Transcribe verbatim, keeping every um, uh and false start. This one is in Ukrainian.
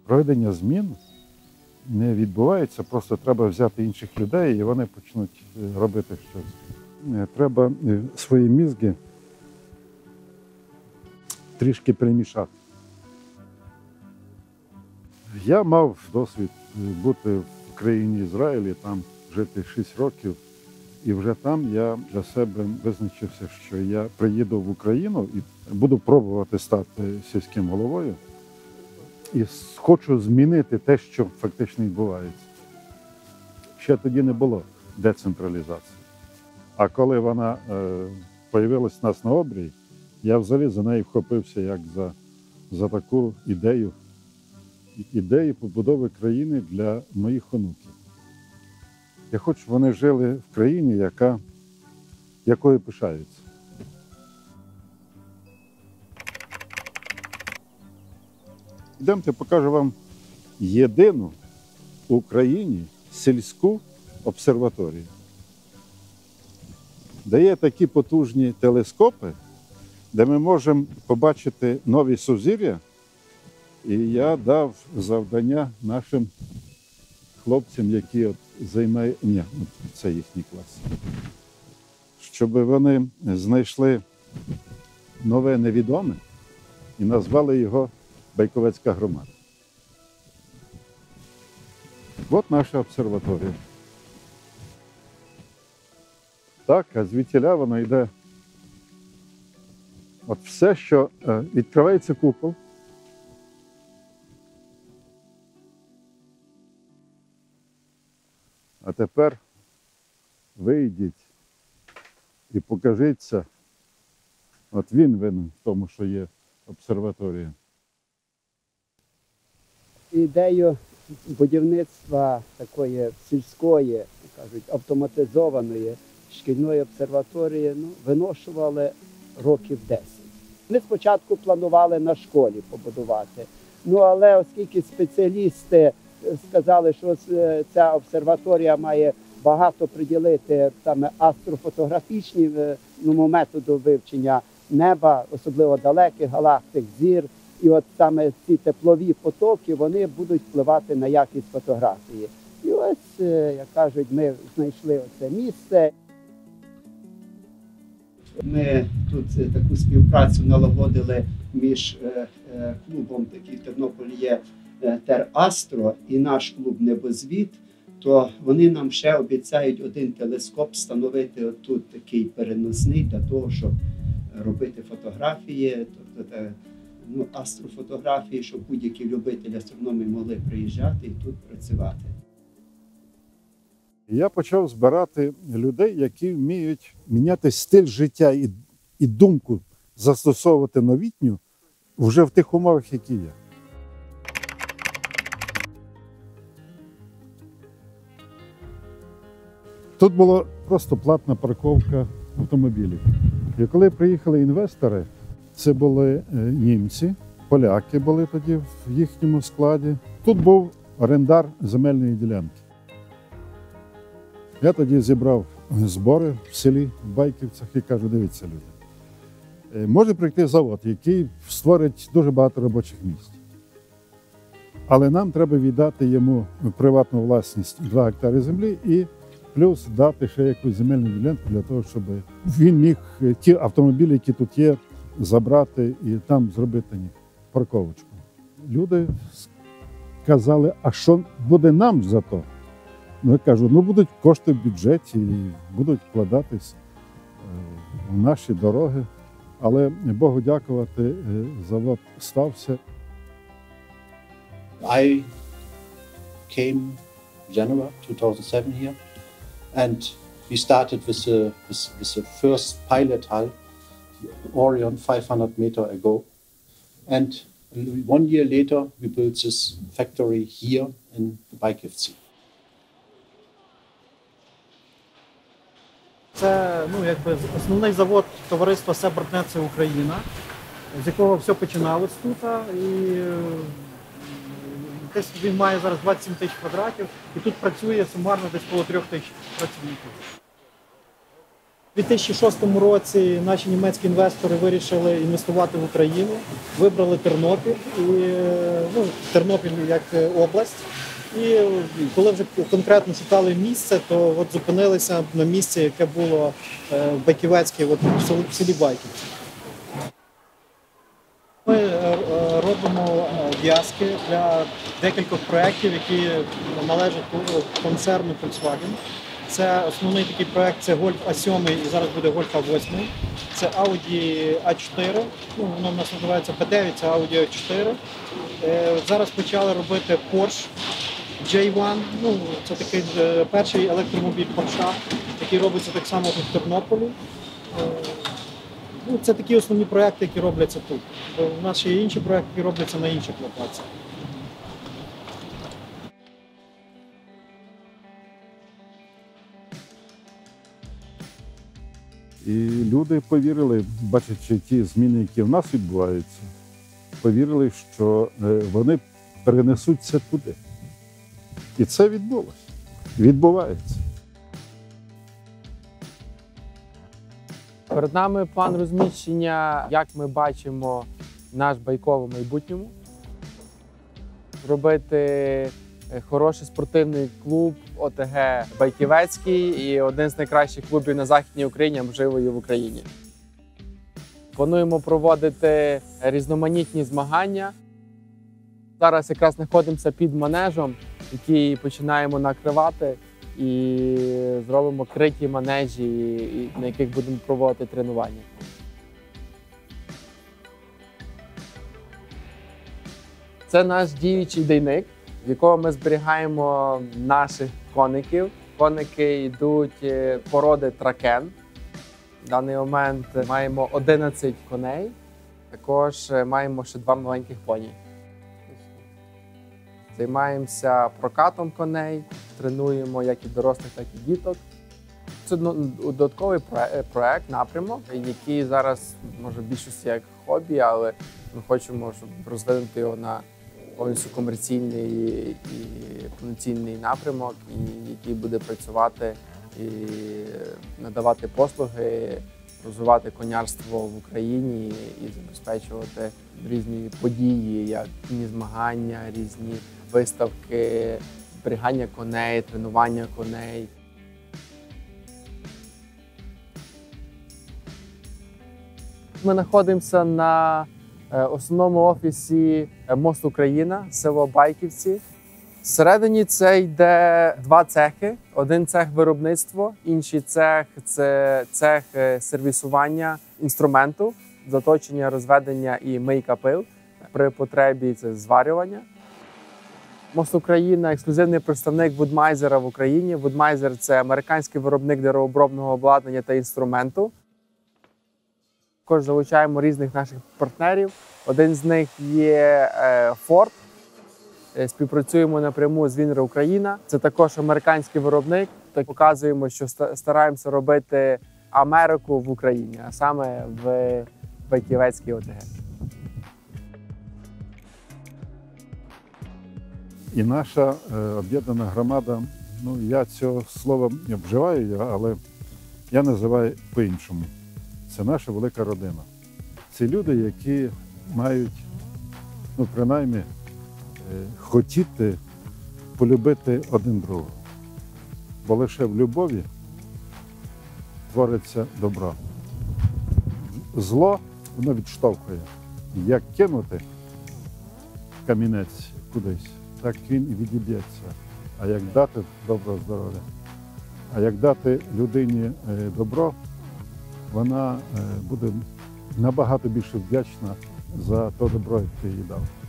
Проведення змін не відбувається, просто треба взяти інших людей і вони почнуть робити щось. Треба свої мізки трішки перемішати. Я мав досвід бути в країні Ізраїлі, там жити шість років. І вже там я для себе визначився, що я приїду в Україну і буду пробувати стати сільським головою. І хочу змінити те, що фактично відбувається. Ще тоді не було децентралізації. А коли вона е, появилась у нас на обрії, я взагалі за нею вхопився як за, за таку ідею, ідею побудови країни для моїх онуків. Я хочу, щоб вони жили в країні, яка, якою пишаються. Йдемте, покажу вам єдину в Україні сільську обсерваторію. Де є такі потужні телескопи, де ми можемо побачити нові сузір'я. І я дав завдання нашим хлопцям, які от займають, ні, це їхній клас, щоб вони знайшли нове невідоме і назвали його Байковецька громада. От наша обсерваторія. Так, а звідтіля воно йде. От все, що відкривається купол, а тепер вийдіть і покажіться. От він винен в тому, що є обсерваторія. Ідею будівництва такої сільської, кажуть, автоматизованої шкільної обсерваторії ну, виношували років десять. Ми спочатку планували на школі побудувати, ну але оскільки спеціалісти сказали, що ця обсерваторія має багато приділити саме астрофотографічному методу вивчення неба, особливо далеких галактик, зір. І от саме ці теплові потоки, вони будуть впливати на якість фотографії. І ось, як кажуть, ми знайшли оце місце. Ми тут таку співпрацю налагодили між клубом, такий в Тернополі є Терастро, і наш клуб Небозвід, то вони нам ще обіцяють один телескоп встановити отут такий переносний для того, щоб робити фотографії, тобто ну, астрофотографії, щоб будь-які любителі астрономії могли приїжджати і тут працювати. Я почав збирати людей, які вміють міняти стиль життя і, і думку застосовувати новітню вже в тих умовах, які є. Тут була просто платна парковка автомобілів. І коли приїхали інвестори, це були німці, поляки були тоді в їхньому складі. Тут був орендар земельної ділянки. Я тоді зібрав збори в селі, в Байківцях і кажу, дивіться, люди, може прийти завод, який створить дуже багато робочих місць. Але нам треба віддати йому приватну власність два гектари землі і плюс дати ще якусь земельну ділянку для того, щоб він міг ті автомобілі, які тут є, забрати і там зробити парковочку. Люди сказали, а що буде нам за то? Ну, я кажу, ну будуть кошти в бюджеті і будуть вкладатись в наші дороги. Але Богу дякувати, завод стався. I came January two thousand seven here and we started with the, with, with the first pilot hull, Orion, five hundred meters ago. And one year later, we built this factory here in Байківці. Це ну, якби, основний завод товариства «Себорнет» – це Україна, з якого все починалось тут. І десь він має зараз двадцять сім тисяч квадратів, і тут працює сумарно десь коло трьох тисяч працівників. У дві тисячі шостому році наші німецькі інвестори вирішили інвестувати в Україну, вибрали Тернопіль, і, ну, Тернопіль як область. І коли вже конкретно шукали місце, то от зупинилися на місці, яке було в Байківецькій, от в селі Байківці. Ми робимо в'язки для декількох проєктів, які належать концерну Volkswagen. Це основний такий проєкт, це Golf а сім і зараз буде Golf а вісім. Це Audi а чотири, ну, воно в нас називається Б дев'ять, це Audi а чотири. Зараз почали робити Porsche джей один, ну, це такий перший електромобіль Porsche, який робиться так само тут в Тернополі. Ну, це такі основні проєкти, які робляться тут. У нас ще є інші проєкти, які робляться на інших локаціях. І люди повірили, бачачи ті зміни, які в нас відбуваються, повірили, що вони перенесуться туди. І це відбулося. Відбувається. Перед нами план розміщення, як ми бачимо наш байковий в майбутньому. Зробити хороший спортивний клуб О Те Ге Байківецький і один з найкращих клубів на Західній Україні, а можливо і в Україні. Плануємо проводити різноманітні змагання. Зараз якраз знаходимося під манежем, який починаємо накривати, і зробимо криті манежі, на яких будемо проводити тренування. Це наш діючий дейник, в якому ми зберігаємо наших коників. Коники йдуть породи тракен. В даний момент маємо одинадцять коней, також маємо ще два маленьких поні. Займаємося прокатом коней, тренуємо як і дорослих, так і діток. Це додатковий проєкт, напрямок, який зараз, може, в більшості як хобі, але ми хочемо, щоб розвинути його на повністю комерційний і повноцінний напрямок, і який буде працювати і надавати послуги, розвивати конярство в Україні і забезпечувати різні події, як різні змагання, різні виставки, зберігання коней, тренування коней. Ми знаходимося на основному офісі Мост Україна, село Байківці. Всередині це йде два цехи. Один цех виробництво, інший цех – це цех сервісування інструменту, заточення, розведення і мийка пил. При потребі це зварювання. Мост Україна – ексклюзивний представник Вудмайзера в Україні. Вудмайзер – це американський виробник деревообробного обладнання та інструменту. Також залучаємо різних наших партнерів. Один з них є Ford. Співпрацюємо напряму з Вінер Україна. Це також американський виробник. Так показуємо, що стараємося робити Америку в Україні, а саме в Байківецькій О Те Ге. І наша е, об'єднана громада, ну я цього слова не вживаю, але я називаю по-іншому. Це наша велика родина. Це люди, які мають, ну принаймні, е, хотіти полюбити один другого. Бо лише в любові твориться добро. Зло, воно відштовхує. Як кинути камінець кудись, так він і відіб'ється. А як дати добро здоров'я, а як дати людині добро, вона буде набагато більше вдячна за те добро, яке ти їй дав.